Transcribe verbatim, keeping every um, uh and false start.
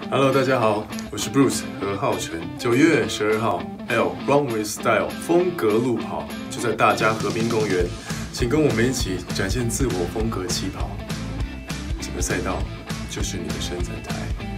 Hello， 大家好，我是 Bruce 何浩晨。九月十二号 ，L Run with Style 风格路跑就在大家河滨公园，请跟我们一起展现自我风格起跑。整个赛道就是你的伸展台。